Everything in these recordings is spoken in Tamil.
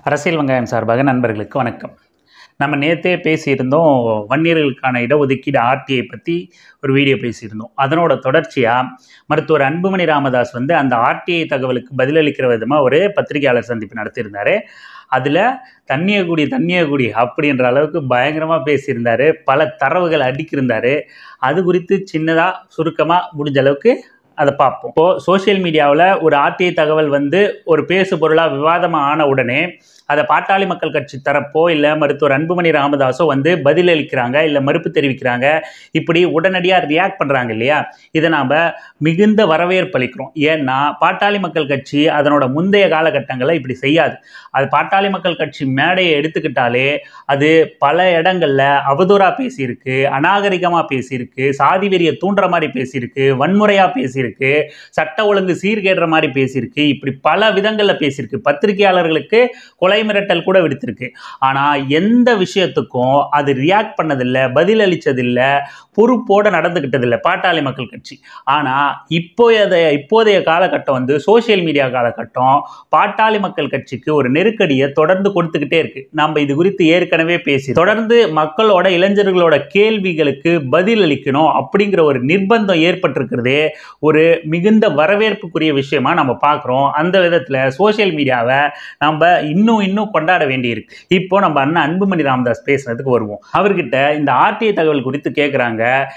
அரசியல் வெங்காயம் சார்பாக நண்பர்களுக்கு வணக்கம். நம்ம நேற்றே பேசியிருந்தோம், வன்னியர்களுக்கான இடஒதுக்கீடு ஆர்டிஐ பற்றி ஒரு வீடியோ பேசியிருந்தோம். அதனோட தொடர்ச்சியாக மருத்துவர் அன்புமணி ராமதாஸ் அந்த ஆர்டிஐ தகவலுக்கு பதிலளிக்கிற விதமாக ஒரு பத்திரிகையாளர் சந்திப்பு நடத்தியிருந்தார். அதில் தண்ணியகுடி அப்படின்ற அளவுக்கு பயங்கரமாக பேசியிருந்தார். பல தரவுகள் அடுக்கியிருந்தார். அது குறித்து சின்னதாக சுருக்கமாக முடிஞ்ச அளவுக்கு அதை பார்ப்போம். இப்போது சோஷியல் மீடியாவில் ஒரு ஆர்டிஐ தகவல் ஒரு பேசு பொருளாக விவாதமாக ஆன உடனே அதை பாட்டாளி மக்கள் கட்சி தரப்போ இல்லை மருத்துவர் அன்புமணி ராமதாஸோ பதிலளிக்கிறாங்க, இல்லை மறுப்பு தெரிவிக்கிறாங்க. இப்படி உடனடியாக ரியாக்ட் பண்ணுறாங்க இல்லையா? இதை நாம் மிகுந்த வரவேற்பு அளிக்கிறோம். ஏன்னா பாட்டாளி மக்கள் கட்சி அதனோட முந்தைய காலகட்டங்களில் இப்படி செய்யாது. அது பாட்டாளி மக்கள் கட்சி மேடையை எடுத்துக்கிட்டாலே அது பல இடங்களில் அவதூறாக பேசியிருக்கு, அநாகரிகமாக பேசியிருக்கு, சாதி வெறியை தூண்டுற மாதிரி பேசியிருக்கு, வன்முறையாக பேசியிருக்கு, சட்ட ஒழுங்கு சீர்கேடுற மாதிரி பேசியிருக்கு. இப்படி பல விதங்களில் பேசியிருக்கு. பத்திரிகையாளர்களுக்கு கொலை மிரட்டல் கூட விடுத்திருக்கு. ஆனால் எந்த விஷயத்துக்கும் அது ரியாக்ட் பண்ணதில்லை, பதிலளித்ததில்லை, பொறுப்போடு நடந்துக்கிட்டதில்லை பாட்டாளி மக்கள் கட்சி. ஆனால் இப்போதைய காலகட்டம் சோசியல் மீடியா காலகட்டம் பாட்டாளி மக்கள் கட்சிக்கு ஒரு நெருக்கடியை தொடர்ந்து கொடுத்துக்கிட்டே இருக்கு. நம்ம இது குறித்து ஏற்கனவே பேசி தொடர்ந்து மக்களோட இளைஞர்களோட கேள்விகளுக்கு பதில் அளிக்கணும் அப்படிங்கிற ஒரு நிர்பந்தம் ஏற்பட்டிருக்கிறதே ஒரு மிகுந்த வரவேற்புக்குரிய விஷயமா நம்ம பார்க்குறோம். அந்த விதத்தில் சோசியல் மீடியாவை நம்ம இன்னும் கொண்டாட வேண்டியிருக்கு. இப்போ நம்ம அண்ணன் அன்புமணி ராமதாஸ் பேசுறதுக்கு வருவோம். அவர்கிட்ட இந்த ஆர்டிஐ தகவல் குறித்து கேட்குறாங்க.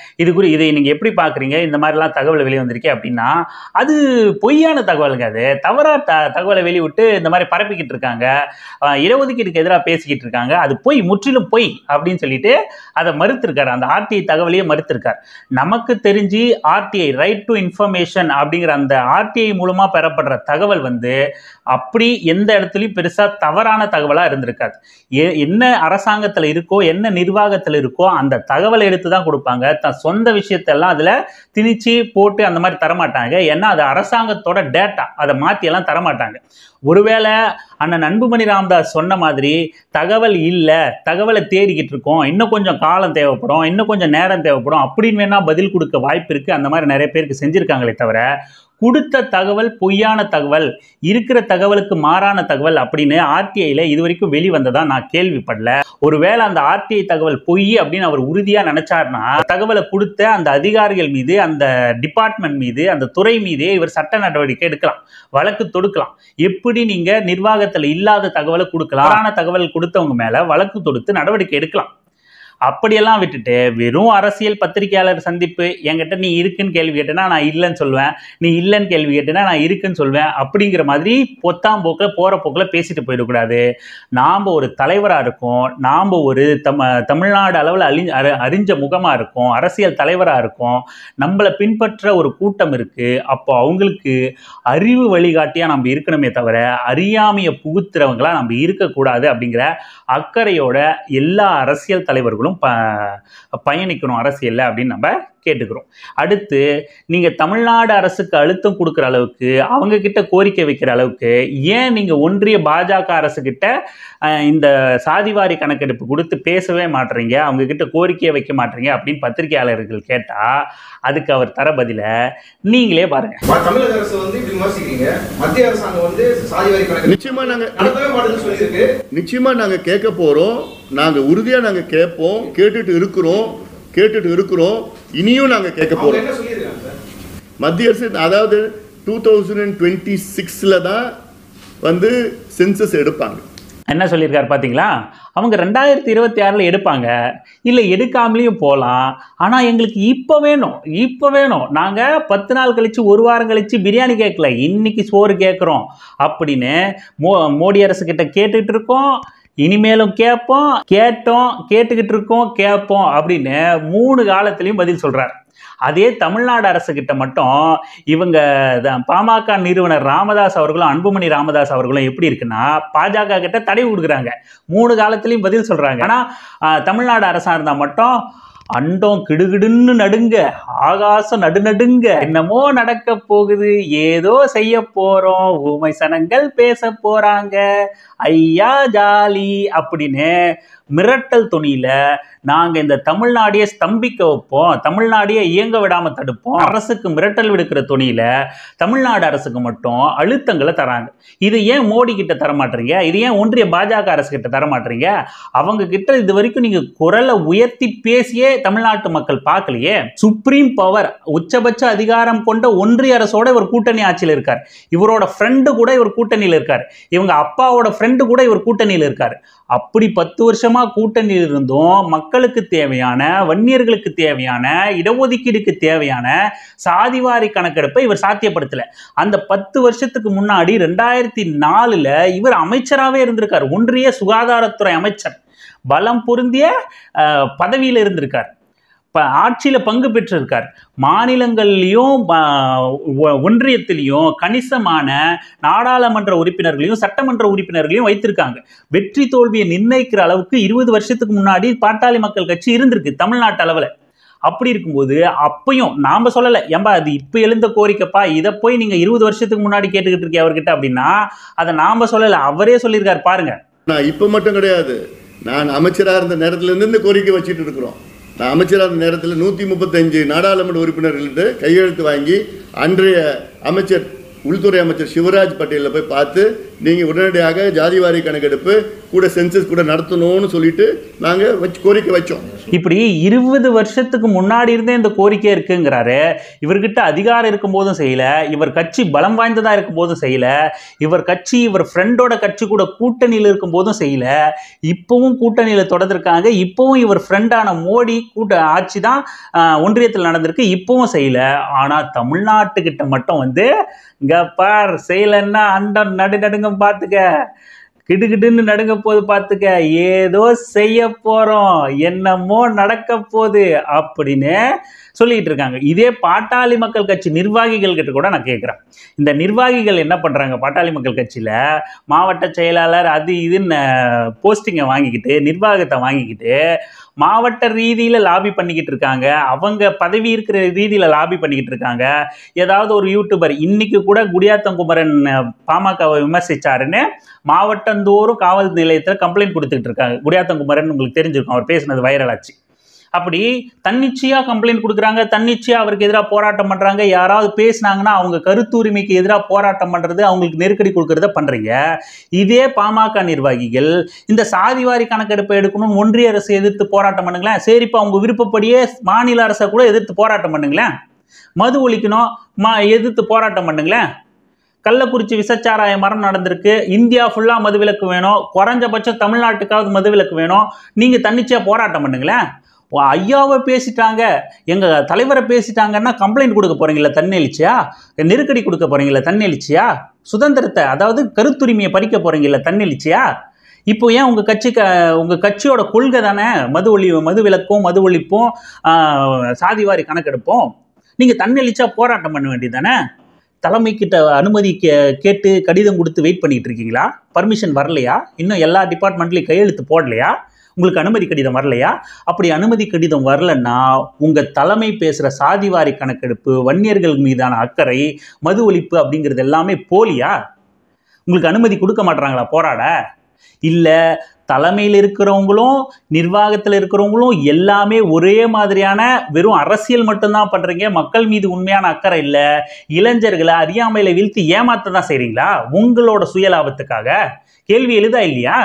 இதை நீங்கள் எப்படி பார்க்குறீங்க? இந்த மாதிரிலாம் தகவல் வெளியே வந்திருக்கே அப்படின்னா அது பொய்யான தகவலுங்க. அது தவறாக தகவலை வெளிவிட்டு இந்த மாதிரி பரப்பிக்கிட்டு இருக்காங்க. இடஒதுக்கீட்டுக்கு எதிராக பேசிக்கிட்டு இருக்காங்க. அது பொய், முற்றிலும் பொய் அப்படின்னு சொல்லிட்டு அதை மறுத்திருக்காரு. அந்த ஆர்டிஐ தகவலையே மறுத்திருக்கார். நமக்கு தெரிஞ்சு ஆர்டிஐ ரைட் டு இன்ஃபர்மேஷன் அப்படிங்கிற அந்த ஆர்டிஐ மூலமாக பெறப்படுற தகவல் அப்படி எந்த இடத்துலையும் பெருசாக தவறான தகவலாக இருந்திருக்காது. என்ன அரசாங்கத்தில் இருக்கோ, என்ன நிர்வாகத்தில் இருக்கோ அந்த தகவலை எடுத்து தான் கொடுப்பாங்க. தன் சொந்த விஷயத்தெல்லாம் அதில் திணிச்சு போட்டு அந்த மாதிரி தரமாட்டாங்க. ஏன்னா அது அரசாங்கத்தோட டேட்டா, அதை மாற்றியெல்லாம் தரமாட்டாங்க. ஒருவேளை அண்ணன் அன்புமணி ராமதாஸ் சொன்ன மாதிரி தகவல் இல்லை, தகவலை தேடிக்கிட்டு இருக்கோம், இன்னும் கொஞ்சம் காலம் தேவைப்படும், இன்னும் கொஞ்சம் நேரம் தேவைப்படும் அப்படின்னு வேணா பதில் கொடுக்க வாய்ப்பு இருக்குது. அந்த மாதிரி நிறைய பேருக்கு செஞ்சுருக்காங்களே தவிர கொடுத்த தகவல் பொய்யான தகவல், இருக்கிற தகவலுக்கு மாறான தகவல் அப்படின்னு ஆர்டிஐல இதுவரைக்கும் வெளிவந்ததா நான் கேள்விப்படல. ஒருவேளை அந்த ஆர்டிஐ தகவல் பொய் அப்படின்னு அவர் உறுதியா நினைச்சார்னா தகவலை கொடுத்த அந்த அதிகாரிகள் மீது, அந்த டிபார்ட்மெண்ட் மீது, அந்த துறை மீதே இவர் சட்ட நடவடிக்கை எடுக்கலாம், வழக்கு தொடுக்கலாம். எப்படி நீங்க நிர்வாகத்தில் இல்லாத தகவலை கொடுக்கலாம்? மாறான தகவல் கொடுத்தவங்க மேல வழக்கு தொடுத்து நடவடிக்கை எடுக்கலாம். அப்படியெல்லாம் விட்டுட்டு வெறும் அரசியல் பத்திரிகையாளர் சந்திப்பு, என்கிட்ட நீ இருக்குன்னு கேள்வி கேட்டேன்னா நான் இல்லைன்னு சொல்வேன், நீ இல்லைன்னு கேள்வி கேட்டேன்னா நான் இருக்குன்னு சொல்வேன் அப்படிங்கிற மாதிரி பொத்தாம் போக்கில் போகிற போக்கில் பேசிட்டு போயிடக்கூடாது. நாம் ஒரு தலைவராக இருக்கோம், நாம் ஒரு தமிழ்நாடு அளவில் அறிஞ்ச முகமாக இருக்கோம், அரசியல் தலைவராக இருக்கோம், நம்மளை பின்பற்ற ஒரு கூட்டம் இருக்குது. அப்போ அவங்களுக்கு அறிவு வழிகாட்டியாக நம்ம இருக்கணுமே தவிர அறியாமையை புகுத்துறவங்களாக நம்ம இருக்கக்கூடாது அப்படிங்கிற அக்கறையோட எல்லா அரசியல் தலைவர்களும் பயணிக்கணும் அரசியல்ல அப்படின்னு நம்ம கேட்டுக்கிறோம். அடுத்து நீங்கள் தமிழ்நாடு அரசுக்கு அழுத்தம் கொடுக்குற அளவுக்கு, அவங்க கிட்ட கோரிக்கை வைக்கிற அளவுக்கு ஏன் நீங்கள் ஒன்றிய பாஜக அரசு கிட்ட இந்த சாதிவாரி கணக்கெடுப்பு கொடுத்து பேசவே மாட்டீங்க, அவங்க கிட்ட கோரிக்கையை வைக்க மாட்டீங்க அப்படின்னு பத்திரிகையாளர்கள் கேட்டால் அதுக்கு அவர் தர பதில நீங்களே பாருங்க. தமிழக அரசு விமர்சிக்கிறீங்க, மத்திய அரசாங்கம் சாதிவாரி கணக்கு நிச்சயமா நாங்க கேட்க போறோம். நாங்க உறுதியா நாங்க கேட்போம், கேட்டுட்டு இருக்கிறோம், இனியும் நாங்க கேட்க போறோம். மத்திய அரசு அதாவது 2026ல தான் சென்சஸ் எடுப்பாங்க. என்ன சொல்லியிருக்காரு பார்த்தீங்களா? அவங்க 2026ல் எடுப்பாங்க, இல்லை எடுக்காமலேயும் போகலாம். ஆனால் எங்களுக்கு இப்போ வேணும், நாங்கள் 10 நாள் கழித்து, ஒரு வாரம் கழித்து பிரியாணி கேட்கல, இன்னைக்கு சோறு கேட்குறோம் அப்படின்னு மோடி அரசுக்கிட்ட கேட்டுக்கிட்டு இருக்கோம். இனிமேலும் கேட்டுக்கிட்டு இருக்கோம், கேட்போம் அப்படின்னு 3 காலத்திலையும் பதில் சொல்கிறார். அதே தமிழ்நாடு அரசு கிட்ட மட்டும் இவங்க பாமக நிறுவனர் ராமதாஸ் அவர்களும் அன்புமணி ராமதாஸ் அவர்களும் எப்படி இருக்குன்னா பாஜக கிட்ட தடை கொடுக்குறாங்க, 3 காலத்திலையும் பதில் சொல்றாங்க. ஆனால் தமிழ்நாடு அரசா இருந்தால் மட்டும் அண்டம் கிடுகிடுன்னு நடுங்க, ஆகாசம் நடுநடுங்க, என்னமோ நடக்க போகுது, ஏதோ செய்ய போறோம், ஊமை சனங்கள் பேச போறாங்க, ஐயா ஜாலி அப்படின்னு மிரட்டல் துணியில நாங்கள் இந்த தமிழ்நாடையே ஸ்தம்பிக்க வைப்போம், தமிழ்நாடையே இயங்க விடாமல் தடுப்போம், அரசுக்கு மிரட்டல் விடுக்கிற துணியில தமிழ்நாடு அரசுக்கு மட்டும் அழுத்தங்களை தராங்க. இது ஏன் மோடி கிட்ட தரமாட்டீங்க? இது ஏன் ஒன்றிய பாஜக அரசு கிட்ட தரமாட்டீங்க? அவங்க கிட்ட இது வரைக்கும் நீங்க குரலை உயர்த்தி பேசியே தமிழ்நாட்டு மக்கள் பார்க்கலையே. சுப்ரீம் பவர், உச்சபட்ச அதிகாரம் கொண்ட ஒன்றிய அரசோட இவர் கூட்டணி ஆட்சியில் இருக்கார். இவரோட ஃப்ரெண்டு கூட இவர் கூட்டணியில் இருக்கார். இவங்க அப்பாவோட ஃப்ரெண்டு கூட இவர் கூட்டணியில் இருக்கார். அப்படி 10 வருஷமா கூட்டணியில் இருந்தும் மக்களுக்கு தேவையான, வன்னியர்களுக்கு தேவையான, இடஒதுக்கீடுக்கு தேவையான சாதிவாரி கணக்கெடுப்பை இவர் சாத்தியப்படுத்தல. அந்த 10 வருஷத்துக்கு முன்னாடி 2004 இவர் அமைச்சராகவே இருந்திருக்கார். ஒன்றிய சுகாதாரத்துறை அமைச்சர், பலம் பொருந்திய பதவியில் இருந்திருக்கார். ஆட்சியில் பங்கு பெற்றிருக்கார். மாநிலங்கள்லையும் ஒன்றியத்திலையும் கணிசமான நாடாளுமன்ற உறுப்பினர்களையும் சட்டமன்ற உறுப்பினர்களையும் வைத்திருக்காங்க. வெற்றி தோல்வியை நிர்ணயிக்கிற அளவுக்கு 20 வருஷத்துக்கு முன்னாடி பாட்டாளி மக்கள் கட்சி இருந்திருக்கு தமிழ்நாட்டு அளவில். அப்படி இருக்கும்போது அப்பையும் நாம சொல்லலை, ஏம்பா அது இப்போ எழுந்த கோரிக்கைப்பா, இதை போய் நீங்கள் 20 வருஷத்துக்கு முன்னாடி கேட்டுக்கிட்டு இருக்கீங்க அவர்கிட்ட அப்படின்னா அதை நாம சொல்லலை, அவரே சொல்லியிருக்காரு பாருங்க. நான் இப்போ மட்டும் கிடையாது, நான் அமைச்சராக இருந்த நேரத்திலேருந்து இந்த கோரிக்கை வச்சுட்டு இருக்கிறோம். நான் அமைச்சராக இருந்த நேரத்தில் 135 நாடாளுமன்ற உறுப்பினர்கள்ட்ட கையெழுத்து வாங்கி அன்றைய அமைச்சர், உள்துறை அமைச்சர் சிவராஜ் பட்டேலில் போய் பார்த்து நீங்கள் உடனடியாக ஜாதிவாரி கணக்கெடுப்பு கூட சென்சஸ் கூட நடத்தணும்னு சொல்லிட்டு நாங்கள் கோரிக்கை வச்சோம். இப்படி 20 வருஷத்துக்கு முன்னாடி இருந்தே இந்த கோரிக்கை இருக்குங்கிறாரு. இவர்கிட்ட அதிகாரம் இருக்கும் போதும் செய்யல, இவர் கட்சி பலம் வாய்ந்ததா இருக்கும் போதும் செய்யல, இவர் கட்சி இவர் ஃப்ரெண்டோட கட்சி கூட கூட்டணியில் இருக்கும் போதும் செய்யல, இப்பவும் கூட்டணியில் தொடர்ந்திருக்காங்க. இப்பவும் இவர் ஃப்ரெண்டான மோடி ஆட்சி தான் ஒன்றியத்தில் நடந்திருக்கு, இப்பவும் செய்யல. ஆனா தமிழ்நாட்டுக்கிட்ட மட்டும் வந்து இங்க பார் செய்யலன்னா அண்டம் நடுநடுங்க பார்த்துக்க, கிடுகிடுன்னு நடுங்க போது பார்த்துக்க, ஏதோ செய்ய போறோம், என்னமோ நடக்க போகுது அப்படின்னு சொல்லிட்டு இருக்காங்க. இதே பாட்டாளி மக்கள் கட்சி நிர்வாகிகள் கிட்ட கூட நான் கேட்குறேன். இந்த நிர்வாகிகள் என்ன பண்றாங்க? பாட்டாளி மக்கள் கட்சியில மாவட்ட செயலாளர் அது இதுன்னு போஸ்டிங்கை வாங்கிக்கிட்டு, நிர்வாகத்தை வாங்கிக்கிட்டு மாவட்ட ரீதியில் லாபி பண்ணிக்கிட்டு இருக்காங்க. அவங்க பதவி இருக்கிற ரீதியில் லாபி பண்ணிக்கிட்டு இருக்காங்க. ஏதாவது ஒரு யூடியூபர் இன்னைக்கு கூட குடியாத்தங்குமரன் பாமகவை விமர்சிச்சாருன்னு மாவட்டந்தோறும் காவல் நிலையத்தில் கம்ப்ளைண்ட் கொடுத்துக்கிட்டு இருக்காங்க. குடியாத்தங்குமரன் உங்களுக்கு தெரிஞ்சிருக்கும், அவர் பேசினது வைரல் ஆச்சு. அப்படி தன்னிச்சையா கம்ப்ளைண்ட் கொடுக்குறாங்க, தன்னிச்சையா அவருக்கு எதிராக போராட்டம் பண்றாங்க. யாராவது பேசினாங்கன்னா அவங்க கருத்து உரிமைக்கு எதிராக போராட்டம் பண்றது, அவங்களுக்கு நெருக்கடி கொடுக்கறத பண்றீங்க. இதே பாமக நிர்வாகிகள் இந்த சாதிவாரி கணக்கெடுப்பை எடுக்கணும்னு ஒன்றிய அரசு எதிர்த்து போராட்டம் பண்ணுங்களேன். சரிப்பா, உங்க விருப்பப்படியே மாநில அரசை கூட எதிர்த்து போராட்டம் பண்ணுங்களேன். மது ஒழிக்கணும், எதிர்த்து போராட்டம் பண்ணுங்களேன். கள்ளக்குறிச்சி விசச்சாராய மரணம் நடந்திருக்கு, இந்தியா ஃபுல்லா மதுவிலக்கு வேணும், குறைஞ்சபட்சம் தமிழ்நாட்டுக்காவது மதுவிலக்கு வேணும், நீங்க தன்னிச்சையா போராட்டம் பண்ணுங்களேன். ஐயாவை பேசிட்டாங்க, எங்க தலைவரை பேசிட்டாங்கன்னா கம்ப்ளைண்ட் கொடுக்க போறீங்களா? தன்னெழுச்சியா? நெருக்கடி கொடுக்க போறீங்களா? தன்னெழுச்சியா? சுதந்திரத்தை, அதாவது கருத்துரிமையை பறிக்க போறீங்களா? தன்னெழுச்சியா? இப்போ ஏன் உங்க கட்சியோட கொள்கை தானே மது விலக்கும், மது ஒழிப்பும், சாதிவாரி கணக்கெடுப்போம். நீங்க தன்னெழுச்சியா போராட்டம் பண்ண வேண்டியதானே? தலைமை கிட்ட அனுமதி கேட்டு கடிதம் கொடுத்து வெயிட் பண்ணிட்டு இருக்கீங்களா? பர்மிஷன் வரலையா? இன்னும் எல்லா டிபார்ட்மெண்ட்லையும் கையெழுத்து போடலையா? உங்களுக்கு அனுமதி கடிதம் வரலையா? அப்படி அனுமதி கடிதம் வரலன்னா உங்க தலைமை பேசுற சாதிவாரி கணக்கெடுப்பு, வன்னியர்கள் மீதான அக்கறை, மது ஒழிப்பு அப்படிங்கிறது எல்லாமே போலியா? உங்களுக்கு அனுமதி கொடுக்க மாட்டாங்களா போராட? இல்ல தலைமையில் இருக்கிறவங்களும் நிர்வாகத்தில் இருக்கிறவங்களும் எல்லாமே ஒரே மாதிரியான வெறும் அரசியல் மட்டும்தான் பண்றீங்க, மக்கள் மீது உண்மையான அக்கறை இல்ல, இளைஞர்களை அறியாமையில வீழ்த்தி ஏமாத்த தான் செய்றீங்களா உங்களோட சுயலாபத்துக்காக? கேள்வி எழுதா இல்லையா?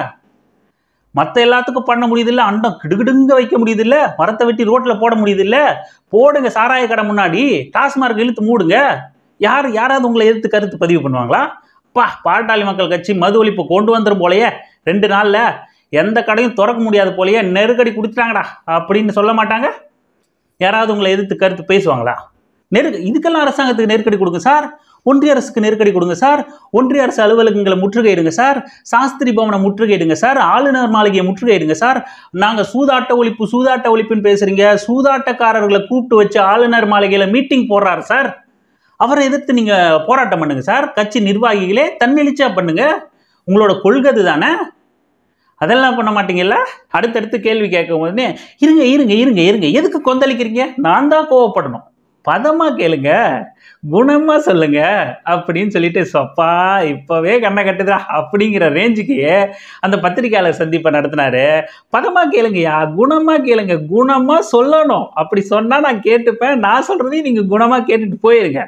மற்ற எல்லாத்துக்கும் பண்ண முடியுதில்ல, அண்டம் கிடுகிடுங்க வைக்க முடியுதில்ல, மரத்தை வெட்டி ரோட்டில் போட முடியுதில்ல, போடுங்க சாராய கடை முன்னாடி, டாஸ்மார்க் இழுத்து மூடுங்க. யாராவது உங்களை எதிர்த்து கருத்து பதிவு பண்ணுவாங்களா? பாட்டாளி மக்கள் கட்சி மது ஒழிப்பு கொண்டு வந்துடும் போலையே, 2 நாள்ல எந்த கடையும் திறக்க முடியாது போலையே, நெருக்கடி கொடுத்துட்டாங்கடா அப்படின்னு சொல்ல மாட்டாங்க? யாராவது உங்களை எதிர்த்து கருத்து பேசுவாங்களா? இதுக்கெல்லாம் அரசாங்கத்துக்கு நெருக்கடி கொடுங்க சார், ஒன்றிய அரசுக்கு நெருக்கடி கொடுங்க சார், ஒன்றிய அரசு அலுவலகங்களை முற்றுகையிடுங்க சார், சாஸ்திரி பவனை முற்றுகையிடுங்க சார், ஆளுநர் மாளிகையை முற்றுகையிடுங்க சார். நாங்கள் சூதாட்ட ஒழிப்புன்னு பேசுறீங்க, சூதாட்டக்காரர்களை கூப்பிட்டு வச்சு ஆளுநர் மாளிகையில மீட்டிங் போடுறாரு சார், அவரை எதிர்த்து நீங்க போராட்டம் பண்ணுங்க சார். கட்சி நிர்வாகிகளே தன்னெழுச்சியா பண்ணுங்க, உங்களோட கொள்கை தானே. அதெல்லாம் பண்ண மாட்டீங்கல்ல? அடுத்தடுத்து கேள்வி கேட்கும் போது இருங்க, எதுக்கு கொந்தளிக்கிறீங்க? நான் தான் கோவப்படணும். பதமா கேளுங்க, குணமா சொல்லுங்க அப்படின்னு சொல்லிட்டு சொப்பா இப்பவே கண்ணை கட்டுதா அப்படிங்கிற ரேஞ்சுக்கு அந்த பத்திரிகையாளர் சந்திப்பை நடத்தினாரு. பதமா கேளுங்கயா, குணமா கேளுங்க, குணமா சொல்லணும். அப்படி சொன்னா நான் கேட்டுப்பேன், நான் சொல்றதையும் நீங்க குணமா கேட்டுட்டு போயிருங்க.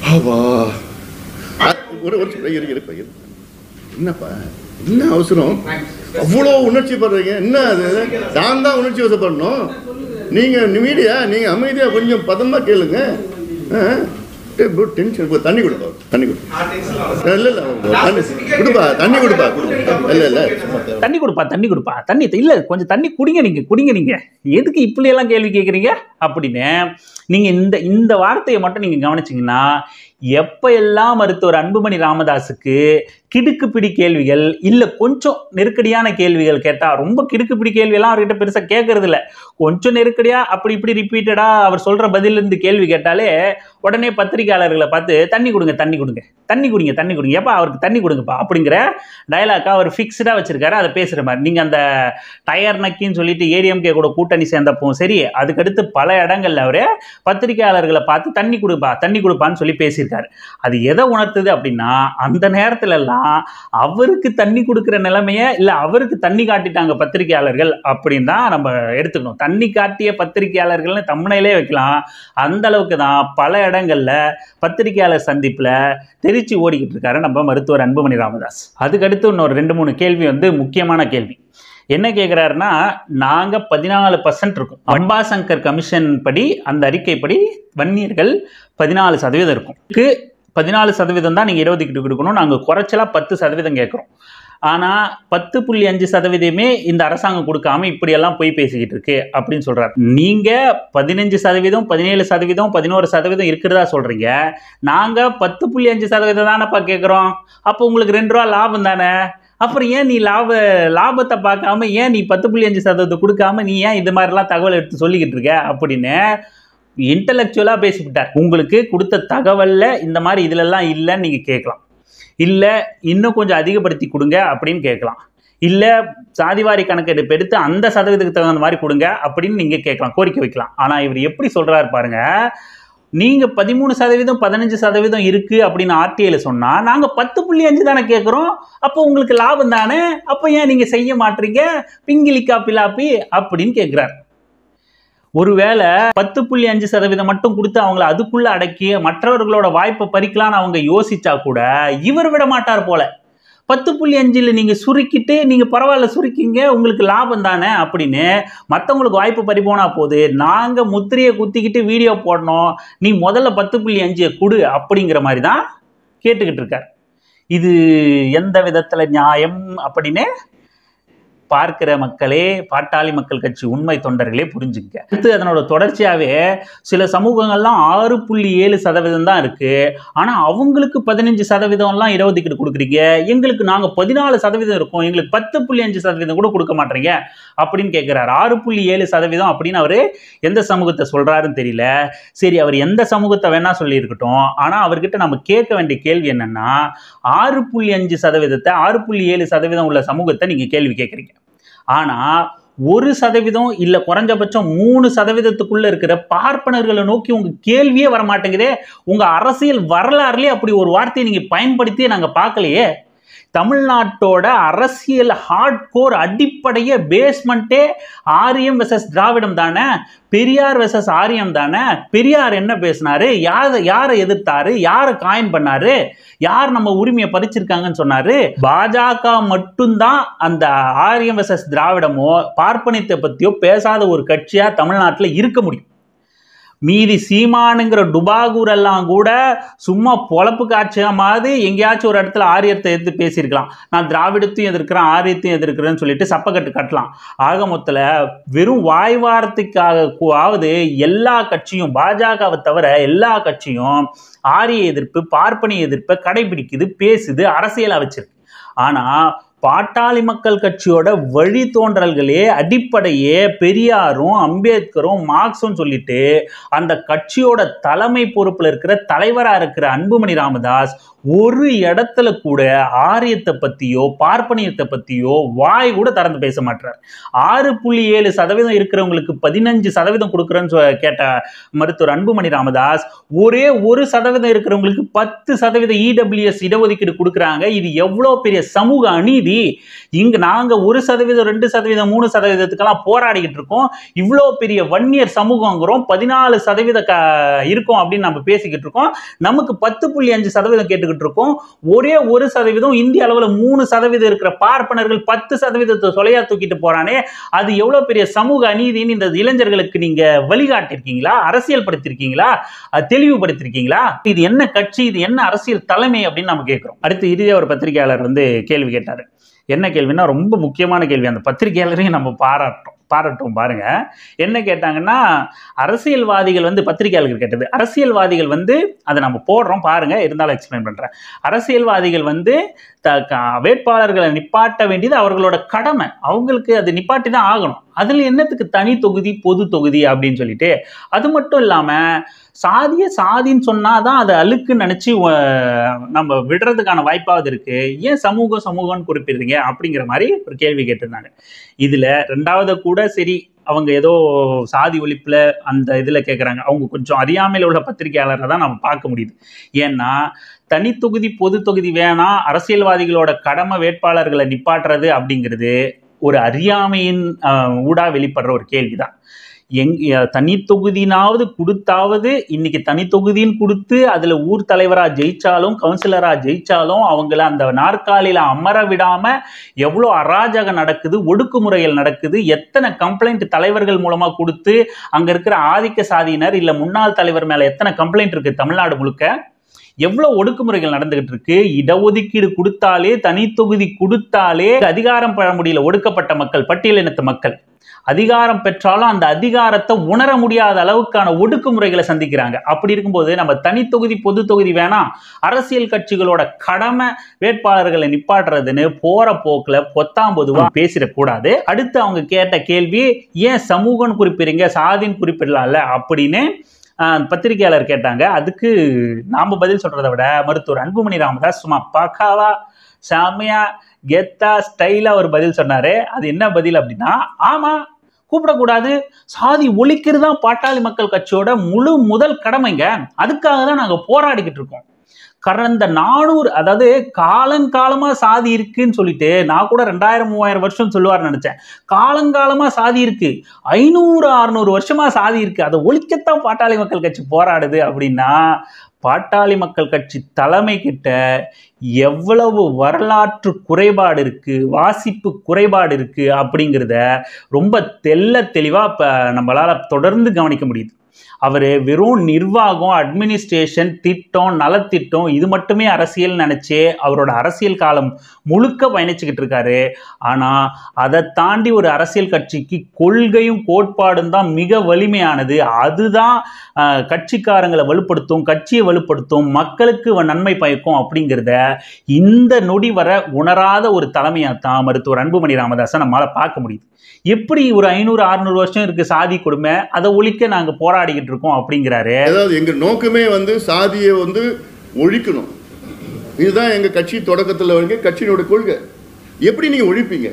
என்னப்பா என்ன அவசரம், அவ்வளோ உணர்ச்சி படுறீங்க? என்ன அது? நான் தான் உணர்ச்சி வசப்படணும். நீங்க மீடியா, நீங்க அமைதியா கொஞ்சம் பதமா கேளுங்க. டென்ஷன். தண்ணி கொடுப்பா, தண்ணி கொடுப்பா. இல்ல இல்ல கொடுப்பா, தண்ணி கொடுப்பா. இல்ல இல்ல தண்ணி கொடுப்பா, தண்ணி கொடுப்பா, தண்ணி இல்ல, கொஞ்சம் தண்ணி குடிங்க, நீங்க குடிங்க. நீங்க எதுக்கு இப்படி எல்லாம் கேள்வி கேட்குறீங்க அப்படின்னு நீங்க இந்த வார்த்தையை மட்டும் நீங்க கவனிச்சீங்கன்னா, எப்ப எல்லாம் மருத்துவர் அன்புமணி ராமதாஸுக்கு கிடுக்குப்பிடி கேள்விகள் இல்ல கொஞ்சம் நெருக்கடியான கேள்விகள் கேட்டா, ரொம்ப கிடுக்குப்பிடி கேள்வி எல்லாம் அவர்கிட்ட பெருசா கேட்கறது இல்ல, கொஞ்சம் நெருக்கடியா அப்படி இப்படி ரிப்பீட்டடா அவர் சொல்ற பதில இருந்து கேள்வி கேட்டாலே உடனே பத்திரிகையாளர்களை பார்த்து தண்ணி கொடுங்க, தண்ணி கொடுங்க, தண்ணி குடிங்க, தண்ணி குடிங்க, ஏப்பா அவருக்கு தண்ணி கொடுங்கப்பா அப்படிங்கிற டயலாக்கா அவர் ஃபிக்ஸ்டா வச்சிருக்காரு. அதை பேசுற மாதிரி நீங்க அந்த டயர் நக்கின்னு சொல்லிட்டு ஏடிஎம்கே கூட கூட்டணி சேர்ந்தப்போ சரி, அதுக்கடுத்து பல இடங்கள்ல அவரு பத்திரிகையாளர்களை பார்த்து தண்ணி கொடுப்பா, தண்ணி கொடுப்பான்னு சொல்லி பேசியிருக்காரு. அது எதை உணர்த்துது அப்படின்னா, அந்த நேரத்துல எல்லாம் அவருக்கு தண்ணி கொடுக்கிற நிலைமைய இல்ல அவருக்கு தண்ணி காட்டிட்டாங்க பத்திரிகையாளர்கள் அப்படின்னு தான் நம்ம எடுத்துக்கணும். தண்ணி காட்டிய பத்திரிகையாளர்கள்னு தம்ப்நெயிலே வைக்கலாம். அந்த அளவுக்கு தான் பல இடங்கள்ல பத்திரிகையாளர் சந்திப்புல தெரிச்சு ஓடிக்கிட்டு இருக்காரு நம்ம மருத்துவர் அன்புமணி ராமதாஸ். அதுக்கடுத்து இன்னொரு 2-3 கேள்வி முக்கியமான கேள்வி. என்ன கேட்குறாருன்னா, நாங்கள் 14% இருக்கும். அம்பாசங்கர் கமிஷன் படி, அந்த அறிக்கைப்படி வன்னியர்கள் 14% இருக்கும். 14% தான் நீங்கள் இடஒதுக்கீடு கொடுக்கணும், நாங்கள் குறைச்சலாக 10% கேட்குறோம். ஆனால் 10.5% இந்த அரசாங்கம் கொடுக்காம இப்படியெல்லாம் போய் பேசிக்கிட்டு இருக்கு அப்படின்னு சொல்கிறார். நீங்கள் 15%, 17%, 11% இருக்கிறதா சொல்கிறீங்க. நாங்கள் 10.5% தானேப்பா கேட்குறோம். அப்போ உங்களுக்கு 2 ரூபா லாபம் தானே. அப்புறம் ஏன் நீ லாபத்தை பார்க்காம, ஏன் நீ 10.5% கொடுக்காம நீ ஏன் இது மாதிரிலாம் தகவல் எடுத்து சொல்லிக்கிட்டு இருக்க அப்படின்னு இன்டலெக்சுவலாக பேசிவிட்டார். உங்களுக்கு கொடுத்த தகவலில் இந்த மாதிரி இதிலெல்லாம் இல்லைன்னு நீங்கள் கேட்கலாம், இல்லை இன்னும் கொஞ்சம் அதிகப்படுத்தி கொடுங்க அப்படின்னு கேட்கலாம், இல்லை சாதிவாரி கணக்கெடுப்பு எடுத்து அந்த சதவீதத்துக்கு தகுந்த மாதிரி கொடுங்க அப்படின்னு நீங்கள் கேட்கலாம், கோரிக்கை வைக்கலாம். ஆனால் இவர் எப்படி சொல்கிறாரு பாருங்க, நீங்கள் 13%, 15% இருக்கு அப்படின்னு ஆர்டிஐல சொன்னால் நாங்கள் 10.5 தானே கேட்குறோம். அப்போ உங்களுக்கு லாபம் தானே, அப்போ ஏன் நீங்கள் செய்ய மாட்டீங்க, பிங்கிலிக்கா பிலாப்பி அப்படின்னு கேட்குறாரு. ஒருவேளை 10.5% மட்டும் கொடுத்து அவங்கள அதுக்குள்ள அடக்கி மற்றவர்களோட வாய்ப்பை பறிக்கலான்னு அவங்க யோசிச்சா கூட இவர் விட மாட்டார் போல. 10.5 நீங்க சுருக்கிட்டு நீங்க பரவாயில்ல சுருக்கிங்க, உங்களுக்கு லாபம் தானே அப்படின்னு மற்றவங்களுக்கு வாய்ப்பு பறிபோனா போது, நாங்க முத்திரையை குத்திக்கிட்டு வீடியோ போடணும், நீ முதல்ல 10.5 கொடு அப்படிங்கிற மாதிரி தான் கேட்டுக்கிட்டு இருக்கார். இது எந்த விதத்துல நியாயம் அப்படின்னு பார்க்கிற மக்களே, பாட்டாளி மக்கள் கட்சி உண்மை தொண்டர்களே புரிஞ்சுக்க. அடுத்து அதனோட தொடர்ச்சியாவே சில சமூகங்கள்லாம் 6.7% தான் இருக்கு, ஆனா அவங்களுக்கு 15% இடஒதுக்கீடு கொடுக்குறீங்க, எங்களுக்கு நாங்க 14% இருக்கோம், எங்களுக்கு 10.5% கூட கொடுக்க மாட்டீங்க அப்படின்னு கேட்கிறாரு. 6.7% அப்படின்னு அவரு எந்த சமூகத்தை சொல்றாருன்னு தெரியல. சரி, அவர் எந்த சமூகத்தை வேணா சொல்லி இருக்கட்டும், ஆனா அவர்கிட்ட நம்ம கேட்க வேண்டிய கேள்வி என்னன்னா, 6.5%, 6.7% உள்ள சமூகத்தை நீங்க கேள்வி கேட்குறீங்க. ஆனா 1% இல்ல குறைஞ்சபட்சம் 3% இருக்கிற பார்ப்பனர்களை நோக்கி உங்க கேள்வியே வரமாட்டேங்குதே. உங்க அரசியல் வரலாறுலயே அப்படி ஒரு வார்த்தையை நீங்க பயன்படுத்தி நாங்க பார்க்கலையே. தமிழ்நாட்டோட அரசியல் ஹார்ட்கோர் அடிப்படைய பேஸ்மெண்ட்டே ஆரியம் வெர்சஸ் திராவிடம் தானே, பெரியார் வெர்சஸ் ஆரியம் தானே. பெரியார் என்ன பேசினாரு, யாரை எதிர்த்தாரு, யாரை காயின் பண்ணாரு, யார் நம்ம உரிமையை பறிச்சிருக்காங்கன்னு சொன்னாரு. பாஜக மட்டும்தான் அந்த ஆரியம் வெர்சஸ் திராவிடமோ பார்ப்பனியத்தை பத்தியோ பேசாத ஒரு கட்சியா தமிழ்நாட்டில் இருக்க முடியும். மீதி சீமானுங்கிற டுபாகூர் எல்லாம் கூட சும்மா பொழப்பு காட்சியா மாதிரி எங்கேயாச்சும் ஒரு இடத்துல ஆரியத்தை எதிர்த்து பேசியிருக்கலாம். நான் திராவிடத்தையும் எதிர்க்கிறேன், ஆரியத்தையும் எதிர்க்கிறேன்னு சொல்லிட்டு சப்பக்கட்டு கட்டலாம். ஆக மொத்தத்தில் வெறும் வாய்வார்த்தைக்காகவாவது எல்லா கட்சியும், பாஜகவை தவிர எல்லா கட்சியும் ஆரிய எதிர்ப்பு, பார்ப்பனிய எதிர்ப்பை கடைபிடிக்குது, பேசுது, அரசியலா வச்சிருக்கு. ஆனா பாட்டாளி மக்கள் கட்சியோட வழித்தோன்றல்களே அடிப்படையே பெரியாரும் அம்பேத்கரும் மார்க்ஸும் சொல்லிட்டு அந்த கட்சியோட தலைமை பொறுப்பில் இருக்கிற தலைவராக இருக்கிற அன்புமணி ராமதாஸ் ஒரு இடத்துல கூட ஆரியத்தை பற்றியோ பார்ப்பனியத்தை பற்றியோ வாய் கூட திறந்து பேச மாட்டார். 6.7% இருக்கிறவங்களுக்கு 15% கொடுக்குறேன்னு கேட்ட மருத்துவர் அன்புமணி ராமதாஸ் ஒரே 1% இருக்கிறவங்களுக்கு 10% இடபிள்யூஎஸ் இடஒதுக்கீடு கொடுக்குறாங்க. இது எவ்வளோ பெரிய சமூக அநீதி. இங்க நாங்க 1%, 2%, 3%க்கெல்லாம் போராடிக்கிட்டு இருக்கோம். இவ்வளோ பெரிய வன்னியர் சமூகங்கிறோம் 14% இருக்கும் அப்படின்னு நம்ம பேசிக்கிட்டு இருக்கோம். நமக்கு 10.5% கேட்டுக்கிட்டு இருக்கோம். ஒரே 1% இந்திய அளவில் 3% இருக்கிற பார்ப்பனர்கள் 10% சொலையா தூக்கிட்டு போறானே, அது எவ்வளவு பெரிய சமூக அநீதின்னு இந்த இளைஞர்களுக்கு நீங்க வழிகாட்டிருக்கீங்களா? அரசியல் படுத்திருக்கீங்களா? தெளிவுபடுத்திருக்கீங்களா? இது என்ன கட்சி, இது என்ன அரசியல் தலைமை அப்படின்னு நம்ம கேட்கிறோம். அடுத்து இறுதியாக ஒரு பத்திரிகையாளர் கேள்வி கேட்டாரு. என்ன கேள்வின்னா ரொம்ப முக்கியமான கேள்வி. அந்த பத்திரிகையாளரையும் நம்ம பாராட்டும் பாருங்க. என்ன கேட்டாங்கன்னா, அரசியல்வாதிகள் பத்திரிகையாளர்கள் கேட்டது, அரசியல்வாதிகள் அதை நம்ம போடுறோம் பாருங்க, இருந்தாலும் எக்ஸ்பிளைன் பண்றேன். அரசியல்வாதிகள் வேட்பாளர்களை நிப்பாட்ட வேண்டியது அவர்களோட கடமை, அவங்களுக்கு அது நிப்பாட்டி தான் ஆகணும். அதுல என்னத்துக்கு தனி தொகுதி பொது தொகுதி அப்படின்னு சொல்லிட்டு, அது மட்டும் இல்லாம சாதின்னு சொன்னாதான் அதை அழுக்குன்னு நினைச்சு நம்ம விடுறதுக்கான வாய்ப்பாவது இருக்கு, ஏன் சமூகம்னு குறிப்பிடுறீங்க அப்படிங்கிற மாதிரி ஒரு கேள்வி கேட்டிருந்தாங்க. இதுல ரெண்டாவது கூட சரி, அவங்க ஏதோ சாதி ஒழிப்புல அந்த இதுல கேட்குறாங்க. அவங்க கொஞ்சம் அறியாமையில் உள்ள பத்திரிகையாளரை தான் நம்ம பார்க்க முடியுது. ஏன்னா தனி தொகுதி பொது தொகுதி வேணாம், அரசியல்வாதிகளோட கடமை வேட்பாளர்களை நிப்பாட்டுறது அப்படிங்கிறது ஒரு அறியாமையின் ஊடா வெளிப்படுற ஒரு கேள்விதான். தனி தொகுதினாவது கொடுத்தாவது, இன்னைக்கு தனி தொகுதின்னு கொடுத்து அதுல ஊர் தலைவரா ஜெயிச்சாலும் கவுன்சிலரா ஜெயிச்சாலும் அவங்கள அந்த நாற்காலியில அமர விடாம எவ்வளோ அராஜகம் நடக்குது, ஒடுக்குமுறைகள் நடக்குது, எத்தனை கம்ப்ளைண்ட் தலைவர்கள் மூலமா கொடுத்து அங்க இருக்கிற ஆதிக்க சாதியினர் இல்ல முன்னாள் தலைவர் மேல எத்தனை கம்ப்ளைண்ட் இருக்கு தமிழ்நாடு முழுக்க, எவ்வளவு ஒடுக்குமுறைகள் நடந்துகிட்டு இருக்கு. இடஒதுக்கீடு கொடுத்தாலே, தனி தொகுதி கொடுத்தாலே அதிகாரம் பெற முடியல ஒடுக்கப்பட்ட மக்கள், பட்டியலினத்து மக்கள். அதிகாரம் பெற்றாலும் அந்த அதிகாரத்தை உணர முடியாத அளவுக்கான ஒடுக்குமுறைகளை சந்திக்கிறாங்க. அப்படி இருக்கும்போது நம்ம தனி தொகுதி பொது தொகுதி வேணாம், அரசியல் கட்சிகளோட கடமை வேட்பாளர்களை நிப்பாட்டுறதுன்னு போற போக்குல பொத்தாம் பொதுவா பேசிடக்கூடாது. அடுத்து அவங்க கேட்ட கேள்வி, ஏன் சமூகம்னு குறிப்பிடுறீங்க, சாதின்னு குறிப்பிடலாம்ல அப்படின்னு பத்திரிகையாளர் கேட்டாங்க. அதுக்கு நாம பதில் சொல்றதை விட மருத்துவர் அன்புமணி ராமதாஸ் சும்மா பக்காவா செமையா கெத்தா ஸ்டைலா ஒரு பதில் சொன்னாரு. அது என்ன பதில் அப்படின்னா, ஆமா கூப்பிடக்கூடாது, சாதி ஒழிக்கிறது தான் பாட்டாளி மக்கள் கட்சியோட முதல் கடமைங்க, அதுக்காக தான் நாங்க போராடிக்கிட்டு இருக்கோம். கடந்த 400 அதாவது காலங்காலமா சாதி இருக்குன்னு சொல்லிட்டு, நான் கூட 2000-3000 வருஷம் சொல்லுவார்னு நினைச்சேன். காலங்காலமா சாதி இருக்கு, 500-600 வருஷமா சாதி இருக்கு, அதை ஒழிக்கத்தான் பாட்டாளி மக்கள் கட்சி போராடுது அப்படின்னா, பாட்டாளி மக்கள் கட்சி தலைமை கிட்ட எவ்வளவு வரலாற்று குறைபாடு இருக்கு, வாசிப்பு குறைபாடு இருக்கு அப்படிங்கிறத ரொம்ப தெளிவா இப்ப நம்மளால தொடர்ந்து கவனிக்க முடியுது. அவர் வெறும் நிர்வாகம், அட்மினிஸ்ட்ரேஷன், திட்டம், நலத்திட்டம் இது மட்டுமே அரசியல் நினைச்சே அவரோட அரசியல் காலம் முழுக்க பயணிச்சுக்கிட்டு இருக்காரு. ஆனா அதை தாண்டி ஒரு அரசியல் கட்சிக்கு கொள்கையும் கோட்பாடும் தான் மிக வலிமையானது. அதுதான் கட்சிக்காரங்களை வலுப்படுத்தும், கட்சியை வலுப்படுத்தும், மக்களுக்கு நன்மை பயக்கும் அப்படிங்கிறத இந்த நொடி வர உணராத ஒரு தலைமையாத்தான் மருத்துவர் அன்புமணி ராமதாஸை நம்மளால பார்க்க முடியுது. எப்படி ஒரு 500-600 வருஷம் இருக்கு சாதி கொடுமை, அதை ஒழிக்க நாங்க போராடிக்கிட்டு இருக்கோம் அப்படிங்கிறாரு. அதாவது எங்க நோக்கமே சாதியை ஒழிக்கணும். இதுதான் எங்க கட்சி தொடக்கத்தில் கட்சியினோட கொள்கை. எப்படி நீங்க ஒழிப்பீங்க?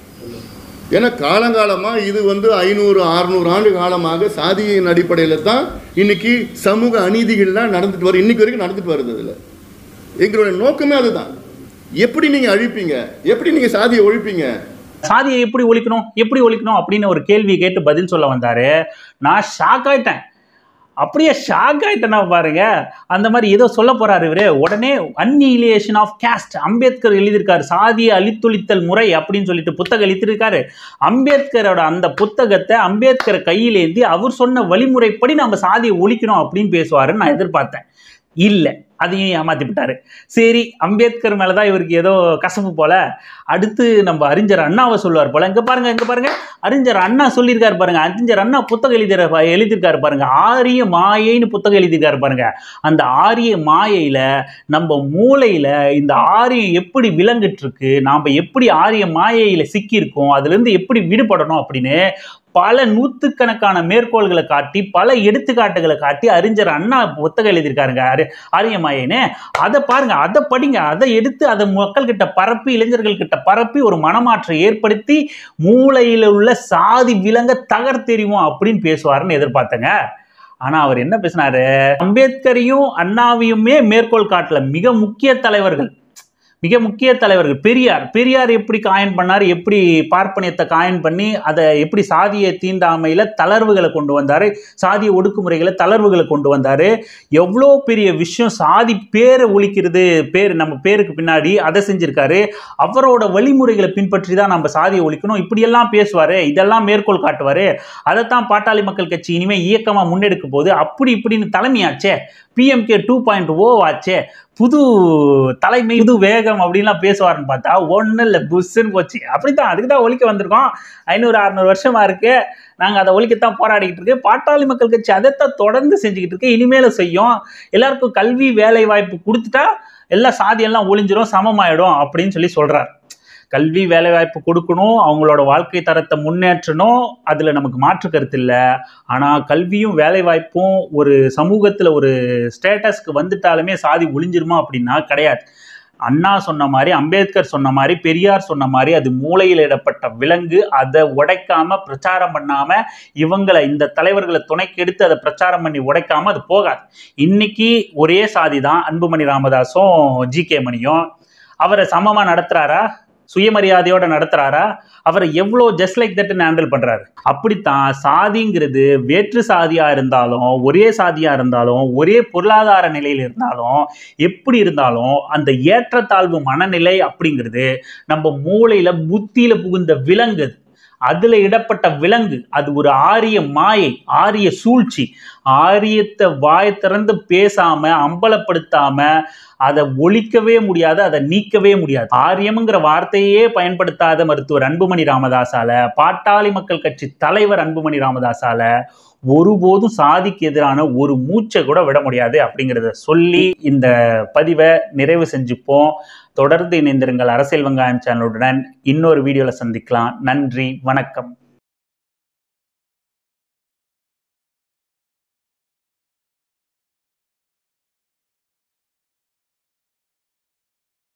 ஏன்னா காலங்காலமா இது 500-600 ஆண்டு காலமாக சாதியின் அடிப்படையில் தான் இன்னைக்கு சமூக அநீதிகள்லாம் நடந்துட்டு வருது, இன்னைக்கு வரைக்கும் நடந்துட்டு வருது. இதுல எங்களுடைய நோக்கமே அதுதான். எப்படி நீங்க அழிப்பீங்க, எப்படி நீங்க சாதியை ஒழிப்பீங்க? சாதியை எப்படி ஒழிக்கணும் அப்படின்னு ஒரு கேள்வி கேட்டு பதில் சொல்ல வந்தாரு. நான் ஷாக் ஆயிட்டேன். அப்படியே ஷாக் ஆயிட்டேன்னா பாருங்க, அந்த மாதிரி ஏதோ சொல்ல போறாரு இவரு. உடனே அன்னிஹிலேஷன் ஆஃப் காஸ்ட் அம்பேத்கர் எழுதியிருக்காரு, சாதிய அழித்தொழித்தல் முறை அப்படின்னு சொல்லிட்டு புத்தகம் எழுதியிருக்காரு. அம்பேத்கரோட அந்த புத்தகத்தை அம்பேத்கரை கையிலேந்தி அவர் சொன்ன வழிமுறைப்படி நம்ம சாதியை ஒழிக்கணும் அப்படின்னு பேசுவாருன்னு நான் எதிர்பார்த்தேன். இல்லை, அதையும் ஏமாத்தி விட்டாரு. சரி, அம்பேத்கர் மேலதான் இவருக்கு ஏதோ கசப்பு போல, அடுத்து நம்ம அறிஞர் அண்ணாவை சொல்லுவார் போல. இங்க பாருங்க அறிஞர் அண்ணா சொல்லியிருக்காரு பாருங்க. அறிஞர் அண்ணா புத்தகம் எழுதியிருக்காரு பாருங்க. ஆரிய மாயைன்னு புத்தகம் எழுதியிருக்காரு பாருங்க. அந்த ஆரிய மாயையில நம்ம மூளையில இந்த ஆரியம் எப்படி விளங்கிட்டு இருக்கு, நாம எப்படி ஆரிய மாயையில சிக்கி இருக்கோம், அதுல இருந்து எப்படி விடுபடணும் அப்படின்னு பல நூற்றுக்கணக்கான மேற்கோள்களை காட்டி, பல எடுத்துக்காட்டுகளை காட்டி அறிஞர் அண்ணா புத்தகம் எழுதியிருக்காருங்க ஆரியமாயேன்னு. அதை பாருங்க, அதை படிங்க, அதை எடுத்து அதை மக்கள் கிட்ட பரப்பி, இளைஞர்கள் கிட்ட பரப்பி ஒரு மனமாற்றம் ஏற்படுத்தி மூளையில உள்ள சாதி விலங்க தகர்த்தெறிவோம் அப்படின்னு பேசுவாருன்னு எதிர்பார்த்தங்க. ஆனா அவர் என்ன பேசினாரு, அம்பேத்கரையும் அண்ணாவையுமே மேற்கோள் காட்டல. மிக முக்கிய தலைவர்கள் பெரியார் எப்படி காயின் பண்ணார், எப்படி பார்ப்பனியத்தை காயின் பண்ணி அதை எப்படி சாதிய தீண்டாமையில தளர்வுகளை கொண்டு வந்தாரு, சாதிய ஒடுக்குமுறைகளை தளர்வுகளை கொண்டு வந்தாரு. எவ்வளோ பெரிய விஷயம் சாதி பேரை ஒழிக்கிறது, நம்ம பேருக்கு பின்னாடி அதை செஞ்சிருக்காரு. அவரோட வழிமுறைகளை பின்பற்றி தான் நம்ம சாதியை ஒழிக்கணும், இப்படியெல்லாம் பேசுவாரு, இதெல்லாம் மேற்கோள் காட்டுவாரு. அதைத்தான் பாட்டாளி மக்கள் கட்சி இனிமே இயக்கமா முன்னெடுக்க போகுது. அப்படி இப்படின்னு தலைமையாச்சே, PMK 2.0 ஆச்சே, புது தலைமை, புது வேகம் அப்படின்லாம் பேசுவாருன்னு பார்த்தா ஒன்றும் இல்லை, புஷ்ன்னு போச்சு. அப்படித்தான், அதுக்கு தான் ஒழிக்க வந்திருக்கோம். 500-600 வருஷமா இருக்கு, நாங்கள் அதை ஒழிக்கத்தான் போராடிக்கிட்டு இருக்கு. பாட்டாளி மக்கள் கட்சி அதைத்தான் தொடர்ந்து செஞ்சுக்கிட்டு இருக்கு, இனிமேல செய்யும். எல்லாருக்கும் கல்வி வேலை வாய்ப்பு கொடுத்துட்டா எல்லா சாதியெல்லாம் ஒழிஞ்சிரும், சமமாயிடும் அப்படின்னு சொல்றார். கல்வி வேலை வாய்ப்பு கொடுக்கணும், அவங்களோட வாழ்க்கை தரத்தை முன்னேற்றணும், அதில் நமக்கு மாற்று கருத்து இல்லை. ஆனால் கல்வியும் வேலை வாய்ப்பும் ஒரு சமூகத்தில் ஒரு ஸ்டேட்டஸ்க்கு வந்துட்டாலுமே சாதி ஒழிஞ்சிருமா அப்படின்னா கிடையாது. அண்ணா சொன்ன மாதிரி, அம்பேத்கர் சொன்ன மாதிரி, பெரியார் சொன்ன மாதிரி அது மூளையில் இடப்பட்ட விலங்கு. அதை உடைக்காம, பிரச்சாரம் பண்ணாம, இவங்களை இந்த தலைவர்களை துணைக்கு எடுத்து அதை பிரச்சாரம் பண்ணி உடைக்காம அது போகாது. இன்னைக்கு ஒரே சாதி தான் அன்புமணி ராமதாஸும் GK மணியும். அவரை சமமாக நடத்துறாரா, சுயமரியாதையோட நடத்துறாரா, அவரை எவ்வளோ ஜஸ்ட் லைக் தட் ஹேண்டில் பண்றாரு. அப்படித்தான் சாதிங்கிறது வேற்று சாதியா இருந்தாலும், ஒரே சாதியா இருந்தாலும், ஒரே பொருளாதார நிலையில் இருந்தாலும், எப்படி இருந்தாலும் அந்த ஏற்றத்தாழ்வு மனநிலை அப்படிங்கிறது நம்ம மூளையில புத்தியில புகுந்த விலங்கு. அதுல இடப்பட்ட விலங்கு, அது ஒரு ஆரிய மாயை, ஆரிய சூழ்ச்சி. ஆரியத்தை வாய் திறந்து பேசாம, அம்பலப்படுத்தாம அதை ஒழிக்கவே முடியாது, அதை நீக்கவே முடியாது. ஆரியம்ங்கிற வார்த்தையே பயன்படுத்தாத மருத்துவர் அன்புமணி ராமதாஸால, பாட்டாளி மக்கள் கட்சி தலைவர் அன்புமணி ராமதாஸால ஒருபோதும் சாதிக்கு எதிரான ஒரு மூச்சை கூட விட முடியாது அப்படிங்கிறத சொல்லி இந்த பதிவை நிறைவு செஞ்சுப்போம். தொடர்ந்து இணைந்திருங்கள் அரசியல் வெங்காயம் சேனலுடன். இன்னொரு வீடியோவில் சந்திக்கலாம். நன்றி, வணக்கம்.